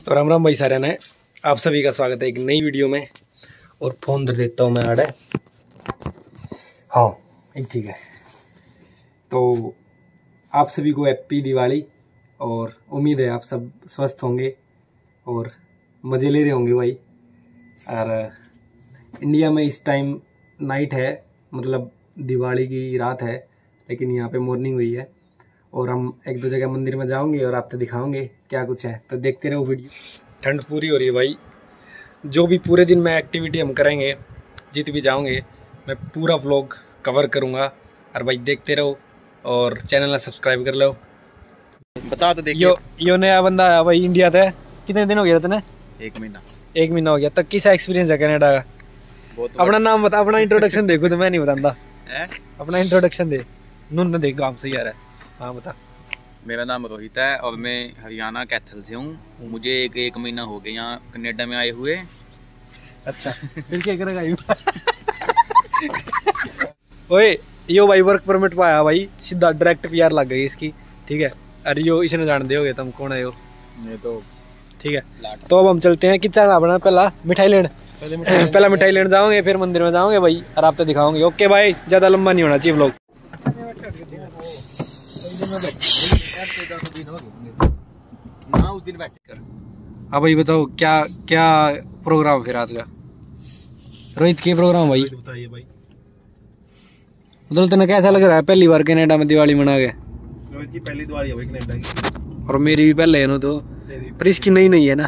तो राम राम भाई सारे ने, आप सभी का स्वागत है एक नई वीडियो में। और फ़ोन दे देता हूँ मैं आड़े। हाँ एक ठीक है। तो आप सभी को हैप्पी दिवाली और उम्मीद है आप सब स्वस्थ होंगे और मज़े ले रहे होंगे भाई। और इंडिया में इस टाइम नाइट है, मतलब दिवाली की रात है, लेकिन यहाँ पे मॉर्निंग हुई है। और हम एक दो जगह मंदिर में जाओगे और आपको दिखाओगे क्या कुछ है, तो देखते रहो वीडियो। ठंड पूरी हो रही है भाई। जो भी पूरे दिन में एक्टिविटी हम करेंगे, जित भी जाओगे, मैं पूरा व्लॉग कवर करूँगा। और भाई देखते रहो और चैनल सब्सक्राइब कर लो। बता तो देखिए। यो नया बंदा आया भाई इंडिया से। कितने दिन हो गया तेने? एक महीना हो गया। तक किसा एक्सपीरियंस है कनाडा का? अपना नाम बता, अपना इंट्रोडक्शन दे। खुद मैं नहीं बताता, अपना इंट्रोडक्शन दे। नून देख गाँव से यार है। हाँ बता। मेरा नाम रोहित है और मैं हरियाणा कैथल से हूँ। मुझे एक महीना हो गया यहाँ कनाडा में आए हुए। अच्छा फिर क्या करेगा? ओए यो भाई वर्क परमिट पाया भाई, सीधा डायरेक्ट पीआर लग गई इसकी। ठीक है। अरे यो इसने जान दे होगे तुम कौन है यो? मैं तो ठीक है। तो अब हम चलते हैं किचन अपना। पहला मिठाई लेने, पहला मिठाई लेने जाओगे, फिर मंदिर में जाओगे भाई और आप तो दिखाओगे। ओके भाई, ज्यादा लंबा नहीं होना चाहिए व्लॉग। हाँ भाई बताओ क्या क्या प्रोग्राम फिर आज का? रोहित के प्रोग्राम भाई बताइए भाई। मतलब तेने कैसा लग रहा है पहली बार कनाडा में दिवाली मना के? रोहित की पहली दिवाली है भाई कनाडा की। और मेरी भी पहले है ना, तो पर इसकी नई नहीं है ना।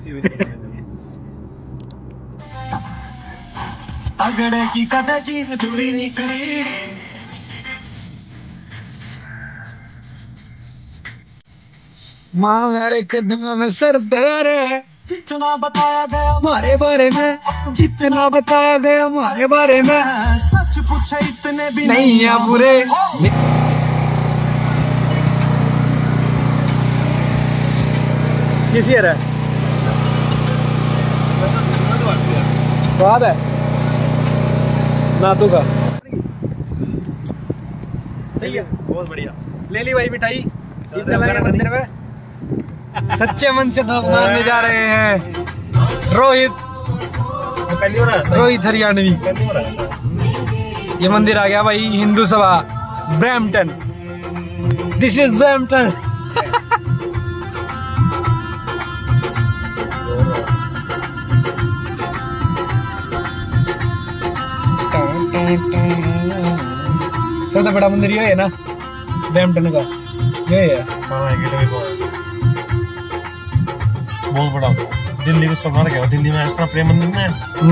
अगड़े की कदा चीज दूरी नहीं करे। मारे कदम में सरदार है, जितना बताया गया हमारे बारे में, जितना बताया गया हमारे बारे में, सच पूछे इतने भी नहीं है बुरे। किसी है स्वाद है नातू का। सही है, बहुत बढ़िया। ले ली भाई मिठाई, चलेंगे मंदिर में। सच्चे मन से तो मानने जा रहे हैं। रोहित हरियाणवी। ये मंदिर आ गया भाई, हिंदू सभा ब्रैम्पटन। This is Brampton. सबसे बड़ा मंदिर ये है ना ब्रैम्पटन का, ये है। बहुत बड़ा दिल्ली में उसका बना क्या? दिल्ली में ऐसा प्रेम मंदिर में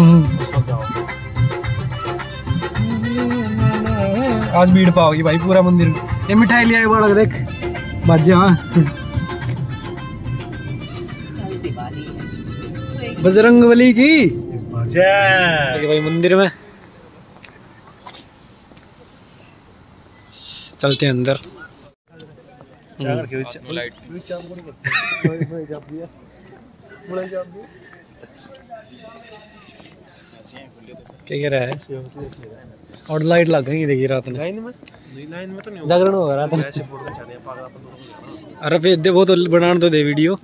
आज भीड़ पाओगी भाई पूरा मंदिर। ये मिठाई लिया है बड़ा, देख बाजे। हाँ बजरंगबली की जय भाई। मंदिर में चलते हैं अंदर। क्या कह रहा है? और लाइट लग गई देखी रात में। लाइन में तो नहीं जागरण होगा रात में। अरे फिर दे वो तो बनाने तो दे वीडियो।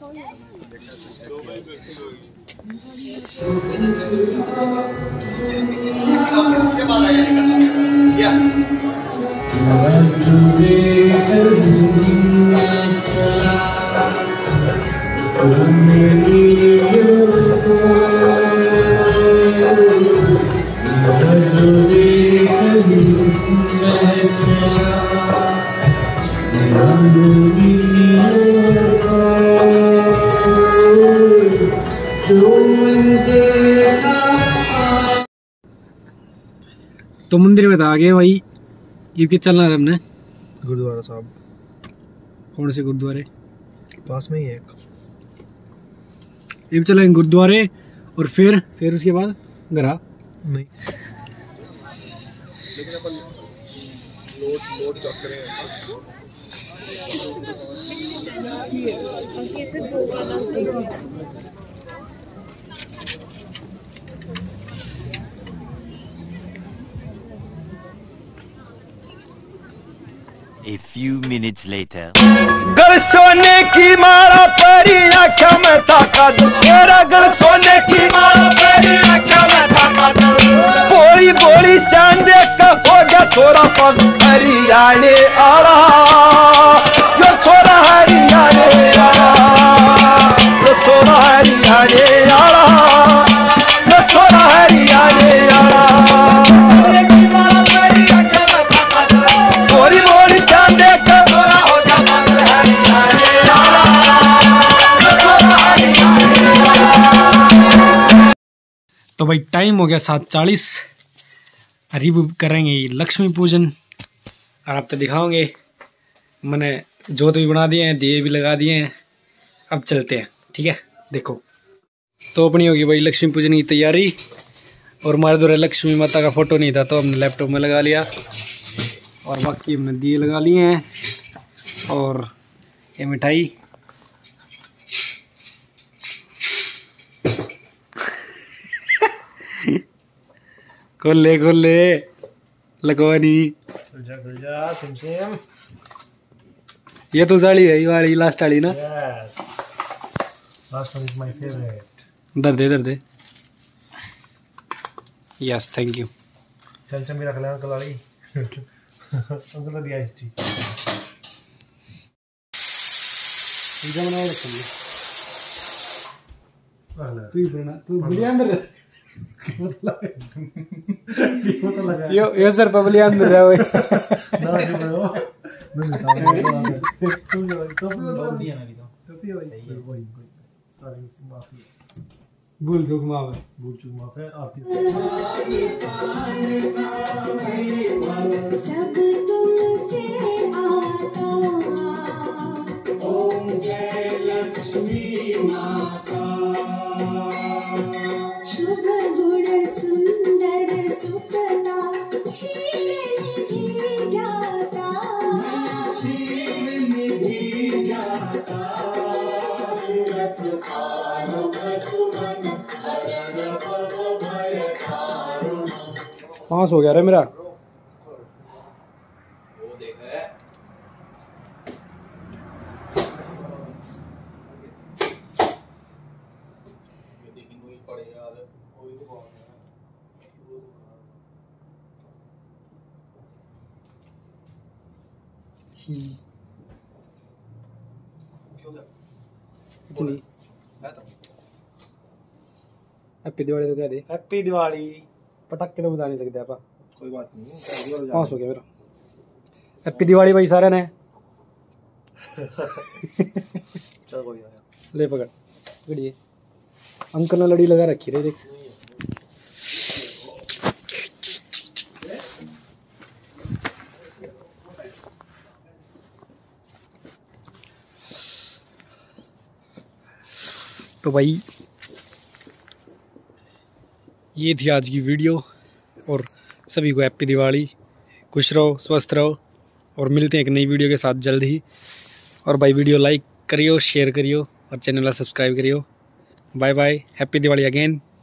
तो मंदिर में तो आ गए भाई। ये कि चलना है हमने गुरुद्वारा साहब। कौन से गुरुद्वारे? पास में ही है एक। ये भी चलेंगे गुरुद्वारे और फिर उसके बाद घरा नहीं। A few minutes later. घर सोने की माला परी आँखों में ताकत, मेरा घर सोने की माला परी आँखों में ताकत। बोली बोली शान देख कर हो गया छोरा पग हरियाणे आला, यो छोरा हरियाणे आला, यो छोरा हरियाणे आला, यो छोरा हरियाणे आला। बोली बोली शान देख कर छोरा हो गया पग हरियाणे आला। तो भाई टाइम हो गया 7:40, रिव्यू करेंगे लक्ष्मी पूजन और आप तो दिखाओगे। मैंने जोत भी बना दिए हैं, दिए भी लगा दिए हैं, अब चलते हैं। ठीक है, देखो तो अपनी होगी भाई लक्ष्मी पूजन की तैयारी। और हमारे द्वारा लक्ष्मी माता का फोटो नहीं था तो हमने लैपटॉप में लगा लिया, और बाकी हमने दिए लगा लिए हैं। और ये मिठाई खोल ले लगवानी, सिम सिम। ये तो साड़ी है, ये वाली लास्ट वाली ना। Yes. Last one is my favorite. इधर दे। Yes, thank you. चल चल, मेरा रख लेना कलाड़ी। अंकल ने दिया इस टी। पिज्जा बनाओ रखेंगे। तू बढ़िया अंदर यो सर पबली अंदर है भाई। ना जो बड़ो भूल चूक माफ है आती सब तुमसे आता, ओम जय लक्ष्मी माता। शुभ गुण सुंदर सुफला शील निधि जाता, शील निधि जाता। पास हो गया रे मेरा। कुछ नहीं, हैप्पी दिवाली तो कह दे। हैप्पी दिवाली। पटाखे तो बजा नहीं सकते आप। कोई बात नहीं, पास हो गया मेरा। हैप्पी दिवाली भाई सारे ने। चल कोई ना, ले पकड़िए। अंकल ने लड़ी लगा रखी रे, देख। तो भाई ये थी आज की वीडियो, और सभी को हैप्पी दिवाली, खुश रहो, स्वस्थ रहो, और मिलते हैं एक नई वीडियो के साथ जल्द ही। और भाई वीडियो लाइक करियो, शेयर करियो और चैनल सब्सक्राइब करियो। Bye bye, happy Diwali again.